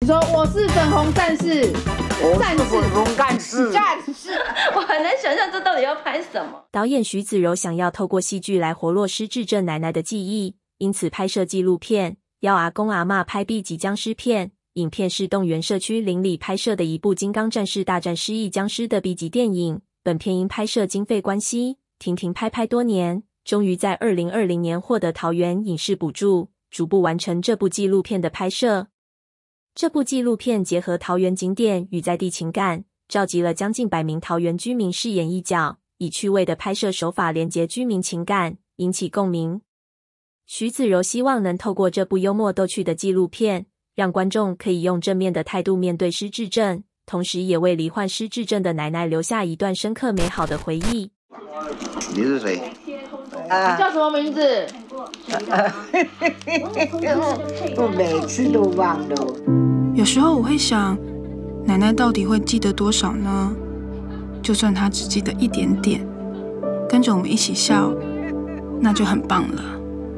你说我是粉红战士， 粉红战士， 我很难想象这到底要拍什么。 导演徐子柔想要透过戏剧来活络失智症奶奶的记忆，因此拍摄纪录片，要阿公阿嬷拍 B 级僵尸片。影片是动员社区邻里拍摄的一部金刚战士大战失忆僵尸的 B 级电影。本片因拍摄经费关系，停拍多年，终于在2020年获得桃园影视补助，逐步完成这部纪录片的拍摄。这部纪录片结合桃园景点与在地情感，召集了将近100名桃园居民饰演一角，以趣味的拍摄手法连结居民情感，引起共鸣。徐子柔希望能透过这部幽默逗趣的纪录片，让观众可以用正面的态度面对失智症，同时也为罹患失智症的奶奶留下一段深刻美好的回忆。 你是谁？ 你叫什么名字？ 我每次都忘了。 有时候我会想，奶奶到底会记得多少呢？就算她只记得一点点，跟着我们一起笑，那就很棒了。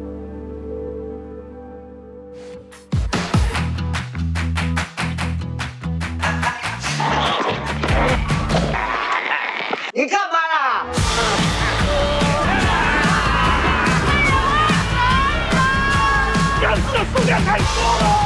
你干嘛啦？ 僵尸的数量太多了。